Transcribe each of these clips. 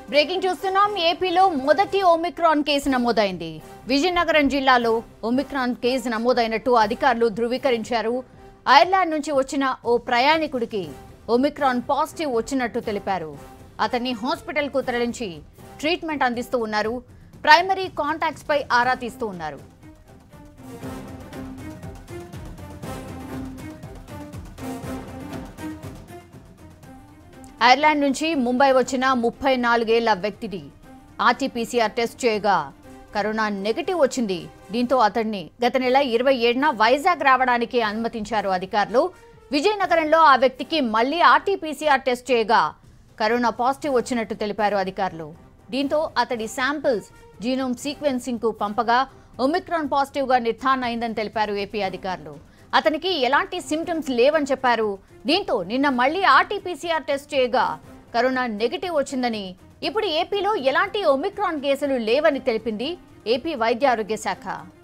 Breaking చూస్తున్నాం. ఏపీలో మొదటి ఒమిక్రాన్ కేసు నమోదైంది. విజయనగరం జిల్లాలో ఒమిక్రాన్ కేసు నమోదైనట్టు అధికారులు ధృవీకరించారు. ఐర్లాండ్ నుంచి వచ్చిన ఓ ప్రయాణికుడికి ఒమిక్రాన్ పాజిటివ్ వచ్చినట్టు తెలిపారు. అతన్ని హాస్పిటల్కు తరలించి ట్రీట్మెంట్ అందిస్తూ ఉన్నారు. ప్రైమరీ కాంటాక్ట్స్ పై ఆరా తీస్తూ ఉన్నారు. ఐర్లాండ్ నుంచి ముంబై వచ్చిన 34 ఏళ్ల వ్యక్తిని ఆర్టీపీసీఆర్ టెస్ట్ చేయగా కరోనా నెగటివ్ వచ్చింది. దీంతో అతన్ని గత నెల 27న వైజాగ్ రావడానికి అనుమతించారు అధికారులు. విజయనగరంలో ఆ వ్యక్తికి మళ్లీ ఆర్టీపీసీఆర్ టెస్ట్ చేయగా కరోనా పాజిటివ్ వచ్చినట్టు తెలిపారు అధికారులు. దీంతో అతడి శాంపిల్స్ జీనోమ్ సీక్వెన్సింగ్ కు పంపగా ఒమిక్రాన్ పాజిటివ్ గా నిర్ధారణ అయిందని తెలిపారు ఏపీ అధికారులు. అతనికి ఎలాంటి సిమ్టమ్స్ లేవని చెప్పారు. దీంతో నిన్న మళ్లీ ఆర్టీపీసీఆర్ టెస్ట్ చేయగా కరోనా నెగటివ్ వచ్చిందని, ఇప్పుడు ఏపీలో ఎలాంటి ఒమిక్రాన్ కేసులు లేవని తెలిపింది ఏపీ వైద్య ఆరోగ్య శాఖ.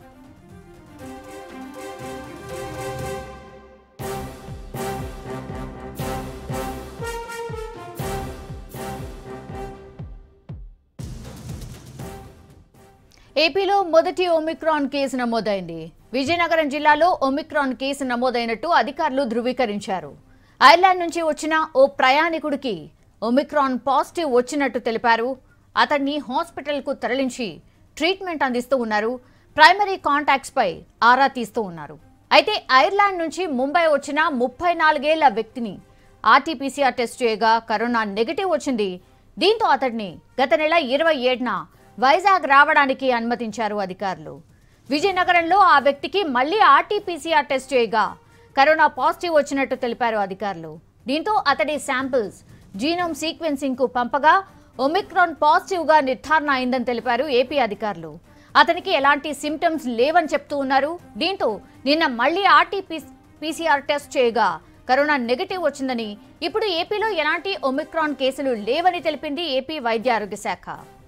ఏపీలో మొదటి ఒమిక్రాన్ కేసు నమోదైంది. విజయనగరం జిల్లాలో ఒమిక్రాన్ కేసు నమోదైనట్టు అధికారులు ధృవీకరించారు. ఐర్లాండ్ నుంచి వచ్చిన ఓ ప్రయాణికుడికి ఒమిక్రాన్ పాజిటివ్ వచ్చినట్టు తెలిపారు. అతన్ని హాస్పిటల్కు తరలించి ట్రీట్మెంట్ అందిస్తూ ఉన్నారు. ప్రైమరీ కాంటాక్ట్స్ పై ఆరా తీస్తూ ఉన్నారు. అయితే ఐర్లాండ్ నుంచి ముంబై వచ్చిన 34 ఏళ్ల వ్యక్తిని ఆర్టీపీసీఆర్ టెస్ట్ చేయగా కరోనా నెగటివ్ వచ్చింది. దీంతో అతడిని గత నెల 27న వైజాగ్ రావడానికి అనుమతించారు అధికారులు. విజయనగరంలో ఆ వ్యక్తికి మళ్లీ ఆర్టీపీసీఆర్ టెస్ట్ చేయగా కరోనా పాజిటివ్ వచ్చినట్టు తెలిపారు అధికారులు. దీంతో అతడి శాంపిల్స్ జీనోమ్ సీక్వెన్సింగ్ కు పంపగా ఒమిక్రాన్ పాజిటివ్ గా నిర్ధారణ అయిందని తెలిపారు ఏపీ అధికారులు. అతనికి ఎలాంటి సిమ్టమ్స్ లేవని చెప్తూ ఉన్నారు. దీంతో నిన్న మళ్లీ ఆర్టీపీసీఆర్ టెస్ట్ చేయగా కరోనా నెగటివ్ వచ్చిందని, ఇప్పుడు ఏపీలో ఎలాంటి ఒమిక్రాన్ కేసులు లేవని తెలిపింది ఏపీ వైద్య ఆరోగ్య శాఖ.